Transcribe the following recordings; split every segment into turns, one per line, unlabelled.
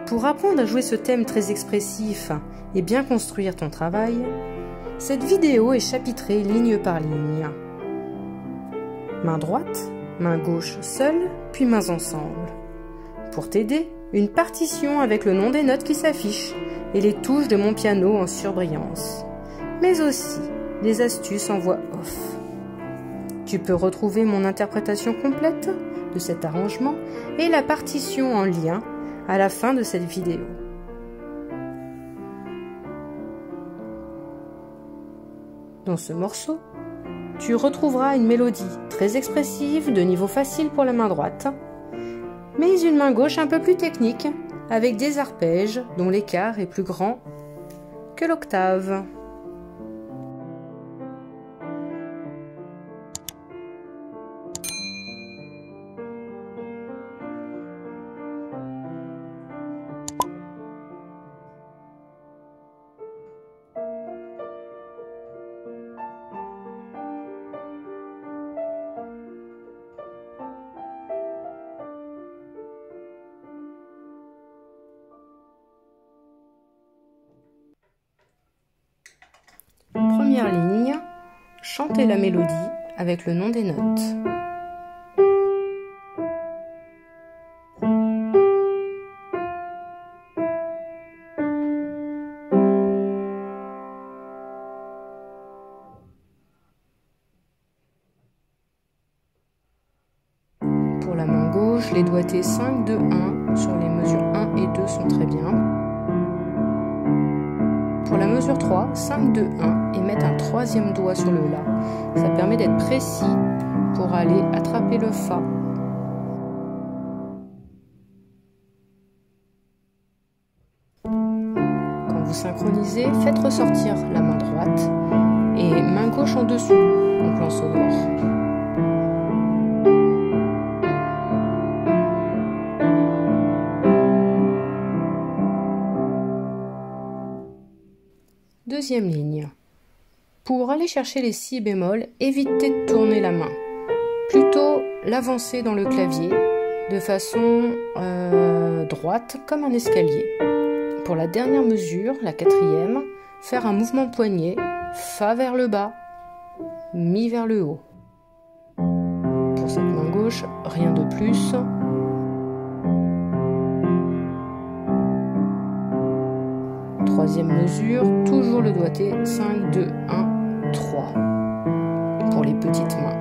Pour apprendre à jouer ce thème très expressif et bien construire ton travail, cette vidéo est chapitrée ligne par ligne. Main droite, main gauche seule, puis mains ensemble. Pour t'aider, une partition avec le nom des notes qui s'affichent et les touches de mon piano en surbrillance, mais aussi des astuces en voix off. Tu peux retrouver mon interprétation complète de cet arrangement et la partition en lien à la fin de cette vidéo. Dans ce morceau, tu retrouveras une mélodie très expressive de niveau facile pour la main droite, mais une main gauche un peu plus technique avec des arpèges dont l'écart est plus grand que l'octave. Première ligne, chantez la mélodie avec le nom des notes. Pour la main gauche, les doigtés 5, 2, 1 sur les mesures 1 et 2 sont très bien. Pour la mesure 3, 5, 2, 1 et mettre un troisième doigt sur le La. Ça permet d'être précis pour aller attraper le Fa. Quand vous synchronisez, faites ressortir la main droite et main gauche en dessous en plan sonore. Deuxième ligne. Pour aller chercher les si bémol, évitez de tourner la main. Plutôt l'avancer dans le clavier de façon droite comme un escalier. Pour la dernière mesure, la quatrième, faire un mouvement de poignet, Fa vers le bas, Mi vers le haut. Pour cette main gauche, rien de plus. Troisième mesure, toujours le doigté 5, 2, 1, 3 pour les petites mains.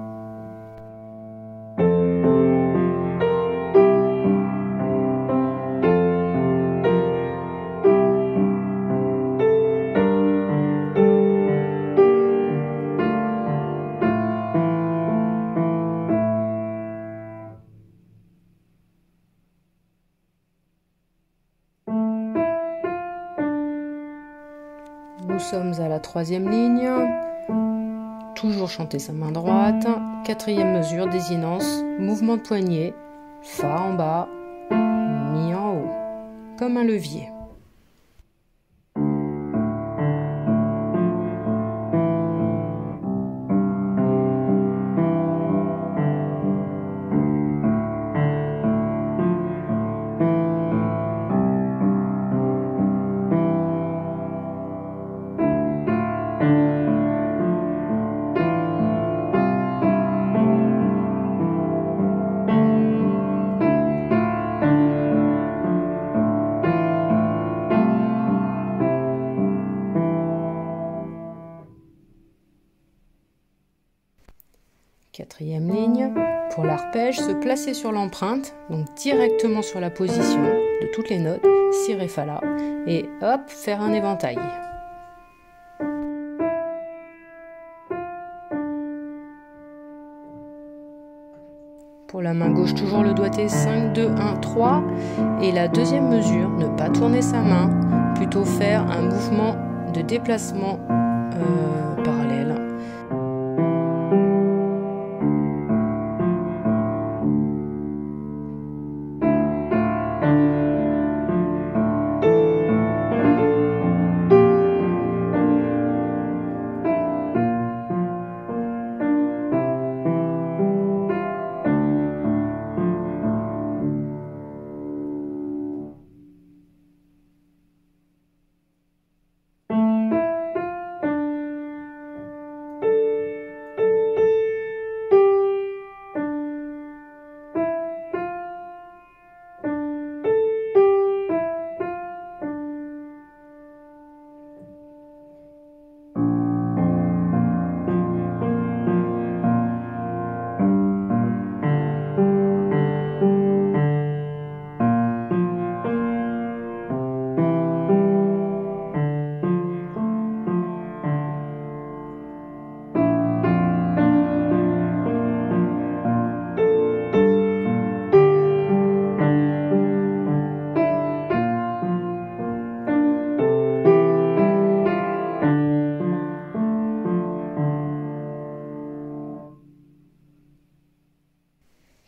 Nous sommes à la troisième ligne, toujours chanter sa main droite, quatrième mesure, désinence, mouvement de poignet, Fa en bas, Mi en haut, comme un levier. Quatrième ligne, pour l'arpège, se placer sur l'empreinte, donc directement sur la position de toutes les notes, Si, Ré, Fa, La, et hop, faire un éventail. Pour la main gauche, toujours le doigté 5, 2, 1, 3, et la deuxième mesure, ne pas tourner sa main, plutôt faire un mouvement de déplacement parallèle.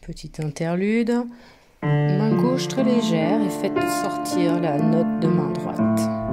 Petit interlude. Main gauche très légère et faites sortir la note de main droite.